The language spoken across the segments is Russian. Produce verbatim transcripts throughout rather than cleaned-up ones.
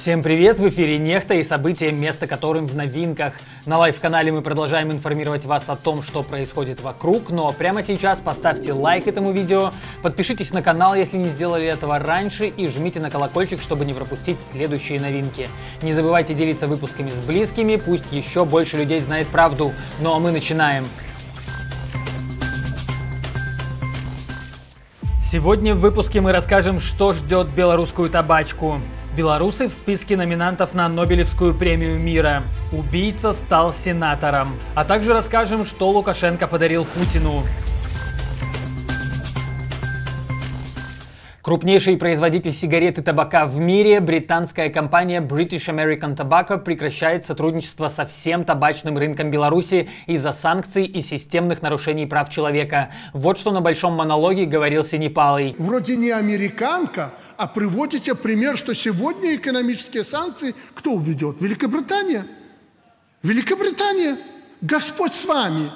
Всем привет! В эфире Нехта и события, место которым в новинках. На лайв-канале мы продолжаем информировать вас о том, что происходит вокруг, но прямо сейчас поставьте лайк этому видео, подпишитесь на канал, если не сделали этого раньше, и жмите на колокольчик, чтобы не пропустить следующие новинки. Не забывайте делиться выпусками с близкими, пусть еще больше людей знает правду. Ну а мы начинаем. Сегодня в выпуске мы расскажем, что ждет белорусскую табачку. Белорусы в списке номинантов на Нобелевскую премию мира. Убийца стал сенатором. А также расскажем, что Лукашенко подарил Путину. Крупнейший производитель сигарет и табака в мире, британская компания British American Tobacco прекращает сотрудничество со всем табачным рынком Беларуси из-за санкций и системных нарушений прав человека. Вот что на большом монологе говорил Синепалый. Вроде не американка, а приводите пример, что сегодня экономические санкции кто введет? Великобритания. Великобритания. Господь с вами.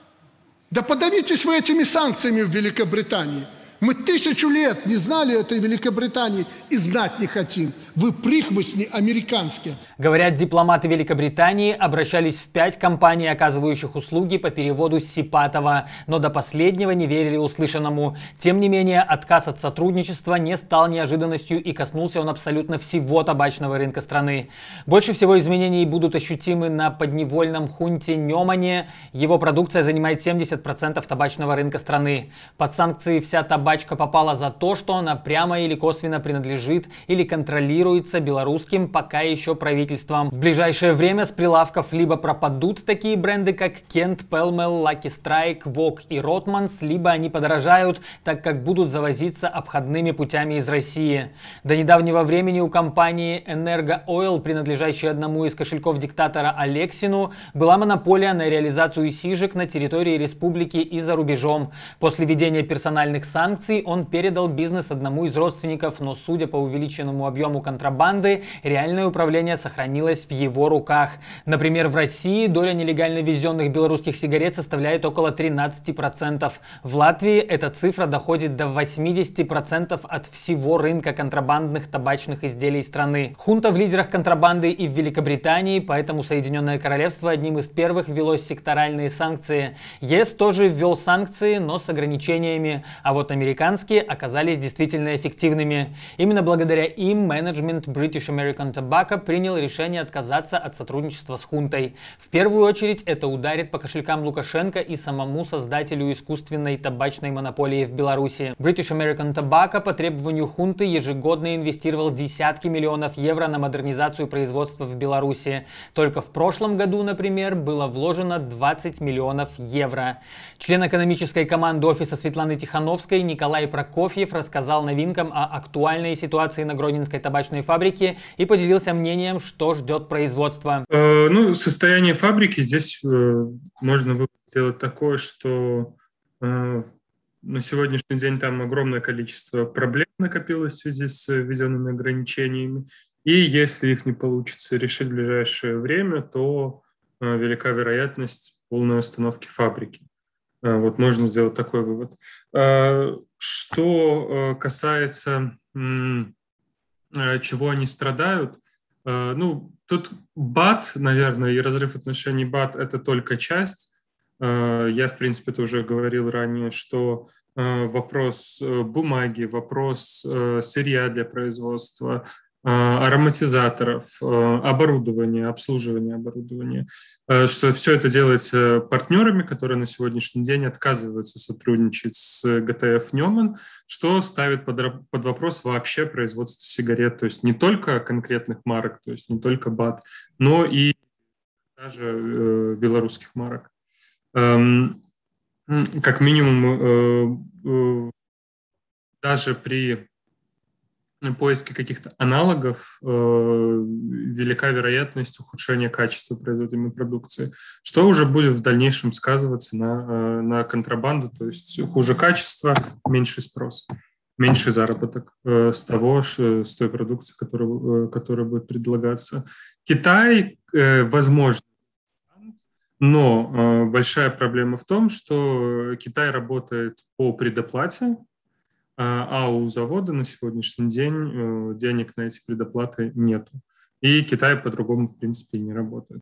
Да подавитесь вы этими санкциями в Великобритании. Мы тысячу лет не знали этой Великобритании и знать не хотим. Вы прихвостни американские. Говорят, дипломаты Великобритании обращались в пять компаний, оказывающих услуги по переводу Сипатова, но до последнего не верили услышанному. Тем не менее, отказ от сотрудничества не стал неожиданностью и коснулся он абсолютно всего табачного рынка страны. Больше всего изменений будут ощутимы на подневольном хунте Немане. Его продукция занимает семьдесят процентов табачного рынка страны. Под санкции вся табачная Табачка попала за то, что она прямо или косвенно принадлежит или контролируется белорусским пока еще правительством. В ближайшее время с прилавков либо пропадут такие бренды, как Kent, Pellmell, Lucky Strike, Vogue и Rothmans, либо они подорожают, так как будут завозиться обходными путями из России. До недавнего времени у компании Energo Oil, принадлежащей одному из кошельков диктатора Алексину, была монополия на реализацию сижек на территории республики и за рубежом. После введения персональных санкций он передал бизнес одному из родственников, но судя по увеличенному объему контрабанды, реальное управление сохранилось в его руках. Например, в России доля нелегально ввезенных белорусских сигарет составляет около тринадцати процентов. В Латвии эта цифра доходит до восьмидесяти процентов от всего рынка контрабандных табачных изделий страны. Хунта в лидерах контрабанды и в Великобритании, поэтому Соединенное Королевство одним из первых ввело секторальные санкции. ЕС тоже ввел санкции, но с ограничениями, а вот американские оказались действительно эффективными. Именно благодаря им менеджмент British American Tobacco принял решение отказаться от сотрудничества с хунтой. В первую очередь это ударит по кошелькам Лукашенко и самому создателю искусственной табачной монополии в Беларуси. British American Tobacco по требованию хунты ежегодно инвестировал десятки миллионов евро на модернизацию производства в Беларуси. Только в прошлом году, например, было вложено двадцать миллионов евро. Член экономической команды офиса Светланы Тихановской Николай Прокофьев рассказал новинкам о актуальной ситуации на Гродненской табачной фабрике и поделился мнением, что ждет производства. Э, ну, состояние фабрики здесь э, можно сделать такое, что э, на сегодняшний день там огромное количество проблем накопилось в связи с введенными ограничениями. И если их не получится решить в ближайшее время, то э, велика вероятность полной остановки фабрики. Вот можно сделать такой вывод. Что касается, чего они страдают, ну, тут БАТ, наверное, и разрыв отношений БАТ – это только часть. Я, в принципе, это уже говорил ранее, что вопрос бумаги, вопрос сырья для производства, ароматизаторов, оборудования, обслуживания оборудования, что все это делается партнерами, которые на сегодняшний день отказываются сотрудничать с ГТФ Неман, что ставит под, под вопрос вообще производство сигарет, то есть не только конкретных марок, то есть не только БАТ, но и даже э, белорусских марок. Эм, как минимум, э, э, даже при поиске каких-то аналогов э, велика вероятность ухудшения качества производимой продукции, что уже будет в дальнейшем сказываться на, э, на контрабанду, то есть хуже качество, меньший спрос, меньший заработок э, с того, ш, с той продукции, которая, э, которая будет предлагаться. Китай, э, возможно, но э, большая проблема в том, что Китай работает по предоплате, а у завода на сегодняшний день денег на эти предоплаты нету. и Китай по-другому, в принципе, не работает.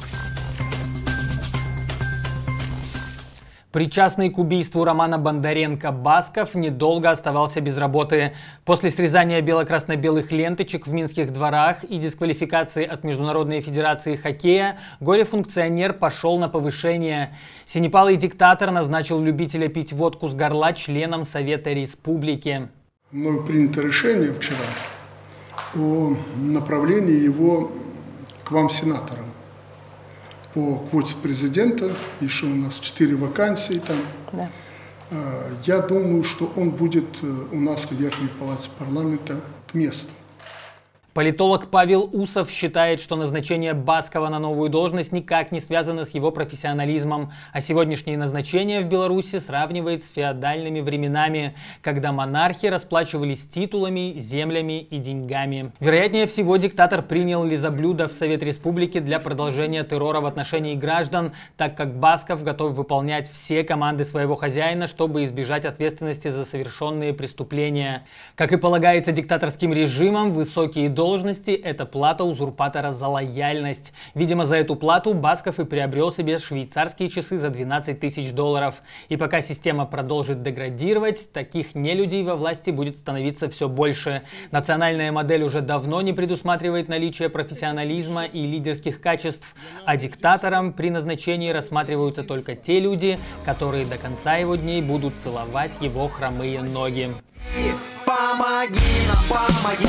Причастный к убийству Романа Бондаренко Басков недолго оставался без работы. После срезания бело-красно-белых ленточек в Минских дворах и дисквалификации от Международной федерации хоккея горе-функционер пошел на повышение. Синепалый диктатор назначил любителя пить водку с горла членом Совета Республики. Мною принято решение вчера о направлении его к вам, сенаторам. По квоте президента, еще у нас четыре вакансии там. Да. Я думаю, что он будет у нас в Верхней палате парламента к месту. Политолог Павел Усов считает, что назначение Баскова на новую должность никак не связано с его профессионализмом, а сегодняшнее назначение в Беларуси сравнивает с феодальными временами, когда монархи расплачивались титулами, землями и деньгами. Вероятнее всего, диктатор принял лизоблюдо в Совет Республики для продолжения террора в отношении граждан, так как Басков готов выполнять все команды своего хозяина, чтобы избежать ответственности за совершенные преступления. Как и полагается диктаторским режимам, высокие должности должности – это плата узурпатора за лояльность. Видимо, за эту плату Басков и приобрел себе швейцарские часы за двенадцать тысяч долларов. И пока система продолжит деградировать, таких нелюдей во власти будет становиться все больше. Национальная модель уже давно не предусматривает наличие профессионализма и лидерских качеств, а диктатором при назначении рассматриваются только те люди, которые до конца его дней будут целовать его хромые ноги. Помоги нам, помоги!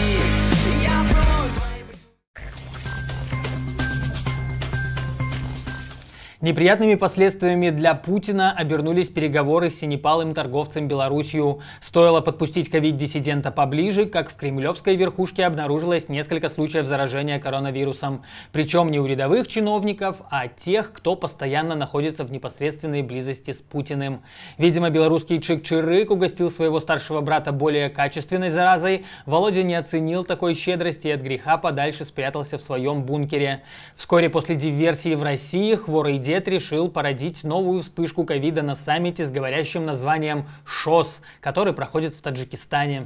Неприятными последствиями для Путина обернулись переговоры с синепалым торговцем Беларусью. Стоило подпустить ковид-диссидента поближе, как в кремлевской верхушке обнаружилось несколько случаев заражения коронавирусом. Причем не у рядовых чиновников, а тех, кто постоянно находится в непосредственной близости с Путиным. Видимо, белорусский Чик-Чирык угостил своего старшего брата более качественной заразой. Володя не оценил такой щедрости и от греха подальше спрятался в своем бункере. Вскоре после диверсии в России хворый дед решил породить новую вспышку ковида на саммите с говорящим названием ШОС, который проходит в Таджикистане.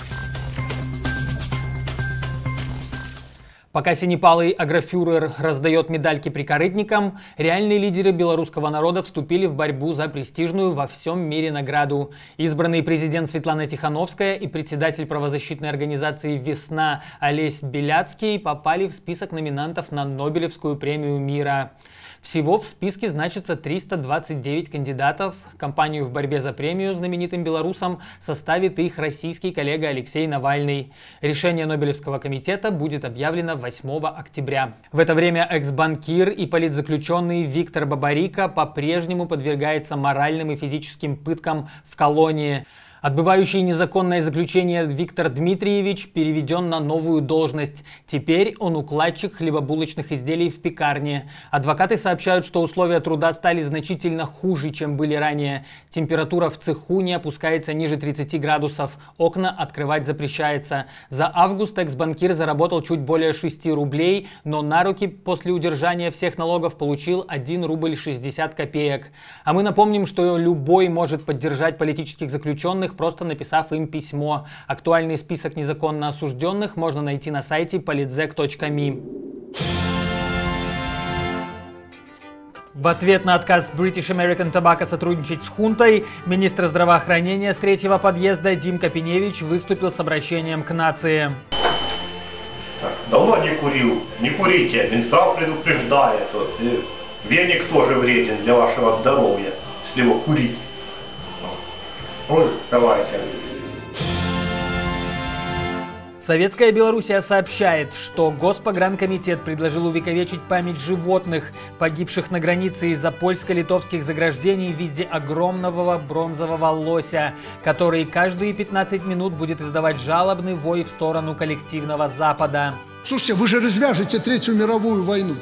Пока синепалый агрофюрер раздает медальки прикорытникам, реальные лидеры белорусского народа вступили в борьбу за престижную во всем мире награду. Избранный президент Светлана Тихановская и председатель правозащитной организации «Весна» Олесь Беляцкий попали в список номинантов на Нобелевскую премию мира. Всего в списке значится триста двадцать девять кандидатов. Кампанию в борьбе за премию знаменитым белорусам составит их российский коллега Алексей Навальный. Решение Нобелевского комитета будет объявлено восьмого октября. В это время экс-банкир и политзаключенный Виктор Бабарико по-прежнему подвергается моральным и физическим пыткам в колонии. Отбывающий незаконное заключение Виктор Дмитриевич переведен на новую должность. Теперь он укладчик хлебобулочных изделий в пекарне. Адвокаты сообщают, что условия труда стали значительно хуже, чем были ранее. Температура в цеху не опускается ниже тридцати градусов. Окна открывать запрещается. За август экс-банкир заработал чуть более шести рублей, но на руки после удержания всех налогов получил один рубль шестьдесят копеек. А мы напомним, что любой может поддержать политических заключенных, просто написав им письмо. Актуальный список незаконно осужденных можно найти на сайте политзек точка ми. В ответ на отказ British American Tobacco сотрудничать с хунтой, министр здравоохранения с третьего подъезда Дим Капиневич выступил с обращением к нации. Так, давно не курил. Не курите. Минздрав предупреждает. Вот, веник тоже вреден для вашего здоровья, если его курить. Ой, давайте. Советская Белоруссия сообщает, что Госпогранкомитет предложил увековечить память животных, погибших на границе из-за польско-литовских заграждений в виде огромного бронзового лося, который каждые пятнадцать минут будет издавать жалобный вой в сторону коллективного Запада. Слушайте, вы же развяжете Третью мировую войну.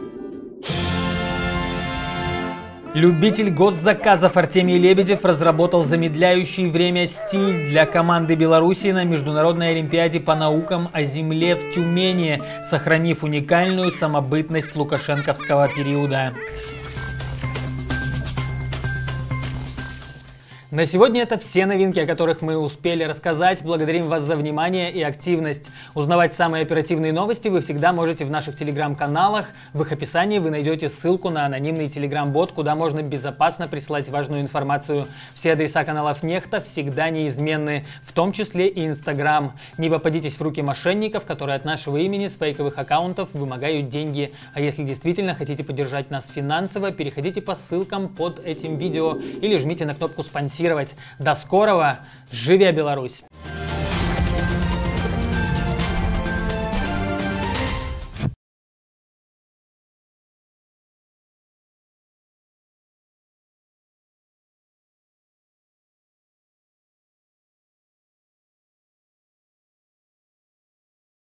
Любитель госзаказов Артемий Лебедев разработал замедляющий время стиль для команды Беларуси на Международной олимпиаде по наукам о Земле в Тюмени, сохранив уникальную самобытность лукашенковского периода. На сегодня это все новинки, о которых мы успели рассказать. Благодарим вас за внимание и активность. Узнавать самые оперативные новости вы всегда можете в наших телеграм-каналах. В их описании вы найдете ссылку на анонимный телеграм-бот, куда можно безопасно присылать важную информацию. Все адреса каналов Нехта всегда неизменны, в том числе и Инстаграм. Не попадитесь в руки мошенников, которые от нашего имени с фейковых аккаунтов вымогают деньги. А если действительно хотите поддержать нас финансово, переходите по ссылкам под этим видео или жмите на кнопку «Спонсировать». До скорого! Живи Беларусь!